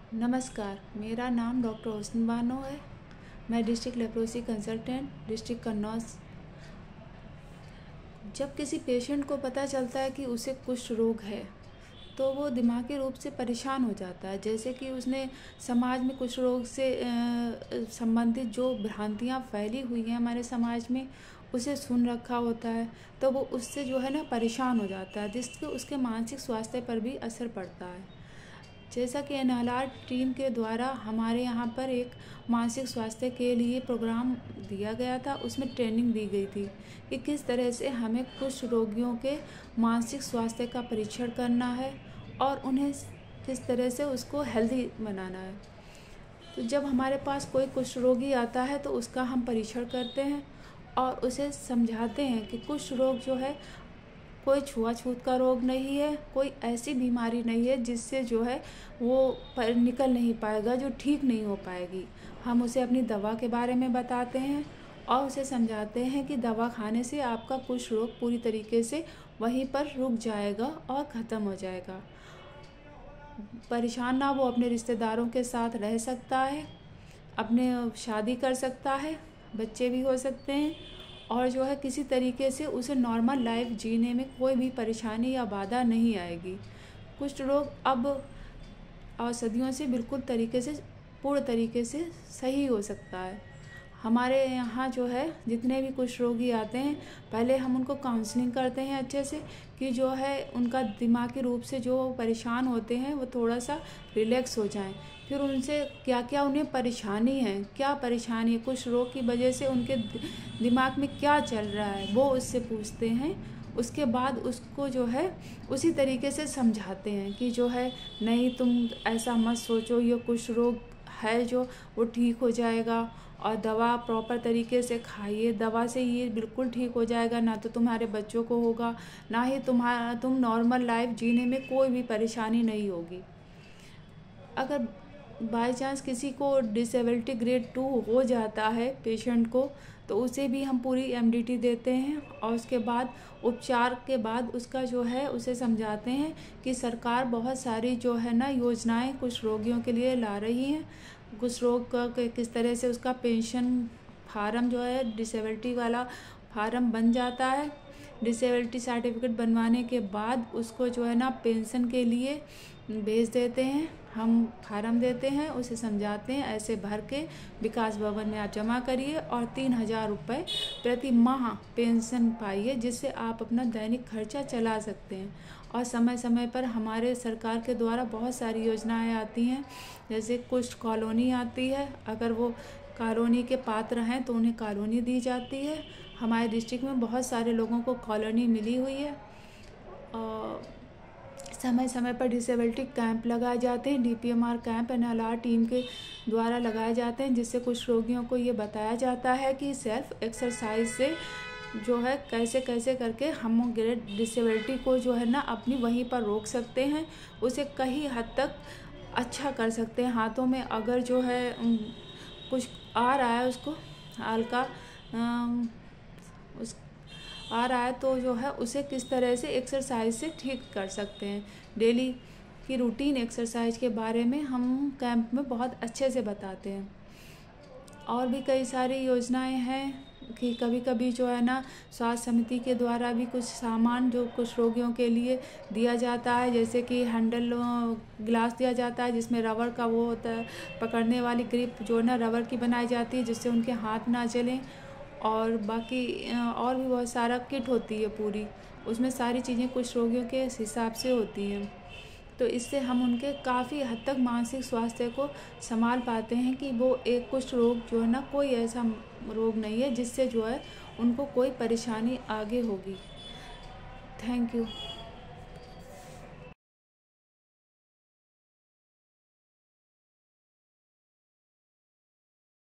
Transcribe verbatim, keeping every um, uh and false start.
नमस्कार, मेरा नाम डॉक्टर हुस्न बानो है। मैं district leprosy consultant district Kannauj. जब किसी पेशेंट को पता चलता है कि उसे कुष्ठ रोग है तो वो दिमागी रूप से परेशान हो जाता है। जैसे कि उसने समाज में कुष्ठ रोग से संबंधित जो भ्रांतियाँ फैली हुई हैं हमारे समाज में, उसे सुन रखा होता है, तो वो उससे जो है ना परेशान हो जाता है, जिससे उसके मानसिक स्वास्थ्य पर भी असर पड़ता है। जैसा कि एन एल आर टीम के द्वारा हमारे यहाँ पर एक मानसिक स्वास्थ्य के लिए प्रोग्राम दिया गया था, उसमें ट्रेनिंग दी गई थी कि किस तरह से हमें कुष्ठ रोगियों के मानसिक स्वास्थ्य का परीक्षण करना है और उन्हें किस तरह से उसको हेल्दी बनाना है। तो जब हमारे पास कोई कुष्ठ रोगी आता है तो उसका हम परीक्षण करते हैं और उसे समझाते हैं कि कुष्ठ रोग जो है कोई छुआछूत का रोग नहीं है, कोई ऐसी बीमारी नहीं है जिससे जो है वो पर निकल नहीं पाएगा, जो ठीक नहीं हो पाएगी। हम उसे अपनी दवा के बारे में बताते हैं और उसे समझाते हैं कि दवा खाने से आपका कुष्ठ रोग पूरी तरीके से वहीं पर रुक जाएगा और ख़त्म हो जाएगा। परेशान ना वो अपने रिश्तेदारों के साथ रह सकता है, अपने शादी कर सकता है, बच्चे भी हो सकते हैं और जो है किसी तरीके से उसे नॉर्मल लाइफ जीने में कोई भी परेशानी या बाधा नहीं आएगी। कुष्ठ रोग अब औषधियों से बिल्कुल तरीके से पूर्ण तरीके से सही हो सकता है। हमारे यहाँ जो है जितने भी कुष्ठ रोगी आते हैं, पहले हम उनको काउंसलिंग करते हैं अच्छे से कि जो है उनका दिमागी रूप से जो परेशान होते हैं वो थोड़ा सा रिलैक्स हो जाएं। फिर उनसे क्या क्या उन्हें परेशानी है, क्या परेशानी है, कुष्ठ रोग की वजह से उनके दिमाग में क्या चल रहा है, वो उससे पूछते हैं। उसके बाद उसको जो है उसी तरीके से समझाते हैं कि जो है नहीं, तुम ऐसा मत सोचो, ये कुष्ठ रोग है जो वो ठीक हो जाएगा और दवा प्रॉपर तरीके से खाइए, दवा से ये बिल्कुल ठीक हो जाएगा, ना तो तुम्हारे बच्चों को होगा, ना ही तुम्हारा तुम नॉर्मल लाइफ जीने में कोई भी परेशानी नहीं होगी। अगर बाय चांस किसी को डिसेबिलिटी ग्रेड टू हो जाता है पेशेंट को, तो उसे भी हम पूरी एम डी टी देते हैं और उसके बाद उपचार के बाद उसका जो है उसे समझाते हैं कि सरकार बहुत सारी जो है ना योजनाएं कुछ रोगियों के लिए ला रही हैं। कुछ रोग का किस तरह से उसका पेंशन फार्म जो है डिसेबिलिटी वाला फार्म बन जाता है। डिसेबिलिटी सर्टिफिकेट बनवाने के बाद उसको जो है ना पेंशन के लिए भेज देते हैं, हम फार्म देते हैं, उसे समझाते हैं ऐसे भर के विकास भवन में आप जमा करिए और तीन हज़ार रुपये प्रति माह पेंशन पाइए, जिससे आप अपना दैनिक खर्चा चला सकते हैं। और समय समय पर हमारे सरकार के द्वारा बहुत सारी योजनाएं आती हैं, जैसे कुष्ठ कॉलोनी आती है, अगर वो कॉलोनी के पात्र हैं तो उन्हें कॉलोनी दी जाती है। हमारे डिस्ट्रिक्ट में बहुत सारे लोगों को कॉलोनी मिली हुई है। और समय समय पर डिसेबिलिटी कैंप लगाए जाते हैं, D P M R camp N L R team के द्वारा लगाए जाते हैं, जिससे कुछ रोगियों को ये बताया जाता है कि सेल्फ एक्सरसाइज से जो है कैसे कैसे करके हम ग्रेड डिसेबिलिटी को जो है ना अपनी वहीं पर रोक सकते हैं, उसे कई हद तक अच्छा कर सकते हैं। हाथों में अगर जो है कुछ आ रहा है, उसको हल्का उस आ रहा है तो जो है उसे किस तरह से एक्सरसाइज से ठीक कर सकते हैं। डेली की रूटीन एक्सरसाइज के बारे में हम कैंप में बहुत अच्छे से बताते हैं। और भी कई सारी योजनाएं हैं कि कभी कभी जो है ना स्वास्थ्य समिति के द्वारा भी कुछ सामान जो कुछ रोगियों के लिए दिया जाता है, जैसे कि हैंडल गिलास दिया जाता है जिसमें रबर का वो होता है, पकड़ने वाली ग्रिप जो है ना रबर की बनाई जाती है जिससे उनके हाथ ना जलें। और बाकी और भी बहुत सारा किट होती है पूरी, उसमें सारी चीज़ें कुछ रोगियों के हिसाब से होती हैं। तो इससे हम उनके काफ़ी हद तक मानसिक स्वास्थ्य को संभाल पाते हैं कि वो एक कुछ रोग जो है ना कोई ऐसा रोग नहीं है जिससे जो है उनको कोई परेशानी आगे होगी। Thank you.